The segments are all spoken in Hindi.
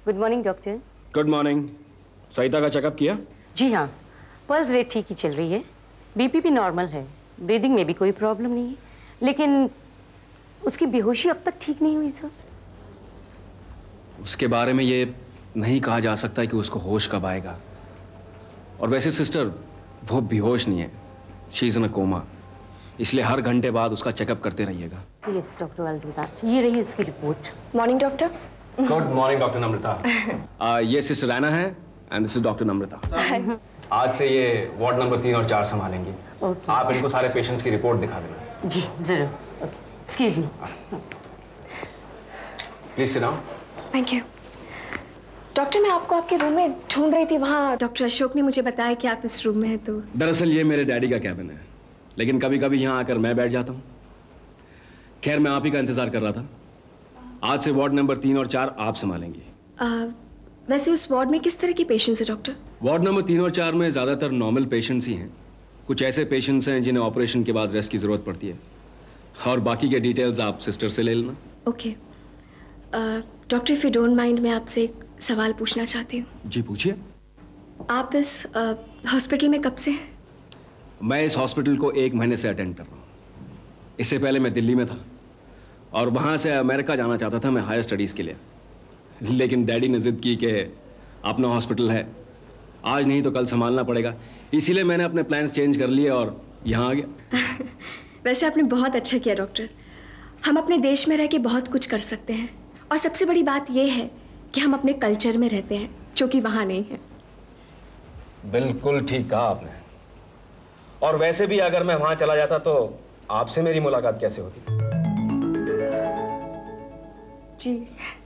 Good morning doctor. Good morning. Sarita का चेकअप किया? जी हाँ, पल्स रेट ठीक ही चल रही है, बीपी भी नॉर्मल है, ब्रीदिंग में भी कोई प्रॉब्लम नहीं है, लेकिन उसकी बेहोशी अब तक ठीक नहीं हुई सर। उसके बारे में ये नहीं कहा जा सकता है कि उसको होश कब आएगा। और वैसे सिस्टर, वो बेहोश नहीं है, she is in a coma, इसलिए हर घंटे बाद उसका चेकअप करते रहिएगा। Yes doctor, I will do that. ये रही उसकी report. Morning doctor. Good morning doctor Namrata. ये सिस्टर रैना है and this is doctor Namrata. आज से ये वार्ड नंबर 3 और 4 संभालेंगी। आप इनको सारे पेशेंट्स की रिपोर्ट दिखा देना। जी जरूर। Excuse me. Please sit down. Thank you. Doctor, मैं आपको आपके रूम में ढूंढ रही थी। वहाँ डॉक्टर अशोक ने मुझे बताया कि आप इस रूम में हैं। तो दरअसल ये मेरे डैडी का कैबिन है, लेकिन कभी कभी यहाँ आकर मैं बैठ जाता हूँ। खैर, मैं आप ही का इंतजार कर रहा था। आज से वार्ड नंबर 3 और 4 आप संभालेंगी। वैसे उस वार्ड में किस तरह के पेशेंट्स हैं डॉक्टर? वार्ड नंबर 3 और 4 में ज्यादातर नॉर्मल पेशेंट्स ही हैं। कुछ ऐसे पेशेंट्स हैं जिन्हें ऑपरेशन के बाद रेस्ट की जरूरत पड़ती है, और बाकी के डिटेल्स आप सिस्टर से ले लेना। Okay doctor, if you don't mind, मैं आपसे एक सवाल पूछना चाहती हूँ। जी पूछिए। आप इस हॉस्पिटल में कब से हैं? मैं इस हॉस्पिटल को 1 महीने से अटेंड कर रहा हूँ। इससे पहले मैं दिल्ली में था और वहाँ से अमेरिका जाना चाहता था मैं हायर स्टडीज़ के लिए, लेकिन डैडी ने जिद की कि अपना हॉस्पिटल है, आज नहीं तो कल संभालना पड़ेगा, इसीलिए मैंने अपने प्लान्स चेंज कर लिए और यहाँ आ गया। वैसे आपने बहुत अच्छा किया डॉक्टर। हम अपने देश में रह के बहुत कुछ कर सकते हैं, और सबसे बड़ी बात यह है कि हम अपने कल्चर में रहते हैं, जो कि वहाँ नहीं है। बिल्कुल ठीक कहा आपने। और वैसे भी अगर मैं वहाँ चला जाता तो आपसे मेरी मुलाकात कैसे होती? जी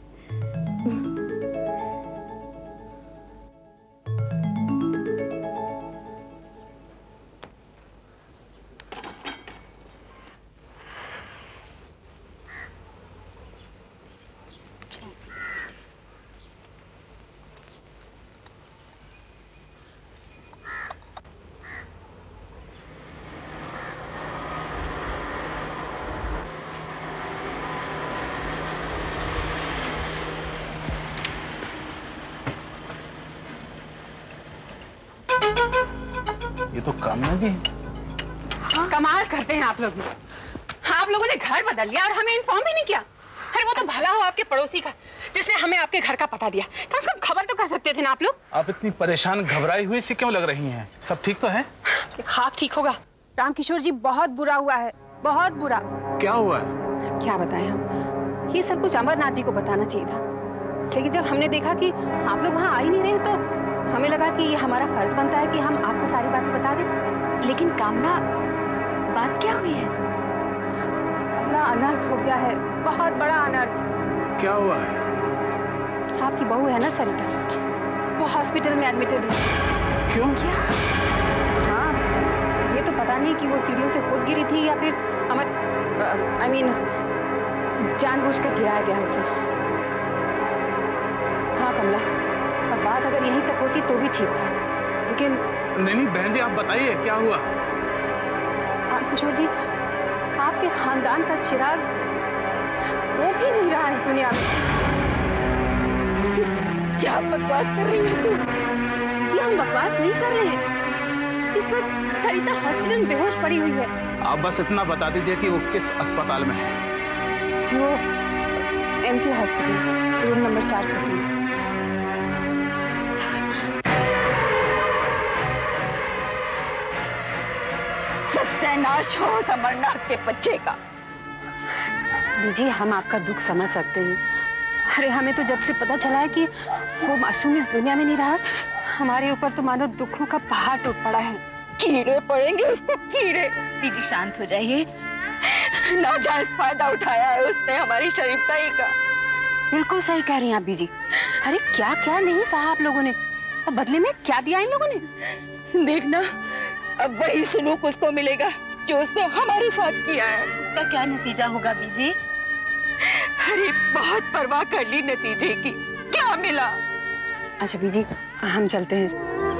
ये तो कामना जी। हाँ? कमाल करते हैं आप लोग। आप लोगों ने घर बदल लिया और हमें इन्फॉर्म भी नहीं किया। अरे वो तो भला हो आपके पड़ोसी का जिसने हमें आपके घर का पता दिया, कम से कम खबर तो कर सकते थे ना आप लोग। आप इतनी परेशान घबराई हुई सी क्यों लग रही हैं? सब ठीक तो है? खाक ठीक होगा। रामकिशोर जी, बहुत बुरा हुआ है, बहुत बुरा। क्या हुआ है? क्या बताएं हम, ये सब कुछ अमरनाथ जी को बताना चाहिए था, लेकिन जब हमने देखा कि आप लोग वहाँ आ ही नहीं रहे तो हमें लगा कि ये हमारा फर्ज बनता है कि हम आपको सारी बातें बता दें। लेकिन कामना, बात क्या हुई है? कमला, अनर्थ हो गया है, बहुत बड़ा अनर्थ। क्या हुआ है? आपकी बहू है ना सरिता, वो हॉस्पिटल में एडमिटेड है। क्यों? क्या? हाँ, ये तो पता नहीं कि वो सीढ़ियों से कूद गिरी थी या फिर जानबूझकर गिराया गया उसे। हाँ कमला, अब बात अगर यहीं तक होती तो भी ठीक था, लेकिन नहीं बहन जी, आप बताइए क्या हुआ? किशोर जी, आपके खानदान का चिराग वो भी नहीं रहा इस दुनिया में। क्या बकवास कर रही है तू? जी हम बकवास नहीं कर रहे हैं। इस वक्त सरिता हॉस्पिटल में बेहोश पड़ी हुई है। आप बस इतना बता दीजिए कि वो किस अस्पताल में है। जो MK हॉस्पिटल, रूम नंबर 403। सत्यानाश हो अमरनाथ के बच्चे का। बीजी, हम आपका दुख समझ सकते हैं। अरे हमें तो जब से पता चला है कि वो मासूम इस दुनिया में नहीं रहा, हमारे ऊपर तो मानो दुखों का पहाड़ टूट पड़ा है। कीड़े पड़ेंगे उसको, कीड़े। दीदी शांत हो जाइए। नाजायज फायदा उठाया है उसने हमारी शरीफताई का। बिल्कुल सही कह रही हैं आप बीजी। अरे क्या क्या नहीं सहा आप लोगों ने, अब बदले में क्या दिया इन लोगों ने? देखना, अब वही सलूक उसको मिलेगा जो उसने हमारे साथ किया है। उसका क्या नतीजा होगा बीजी? अरे बहुत परवाह कर ली नतीजे की, क्या मिला? अच्छा बीजी, हम चलते हैं।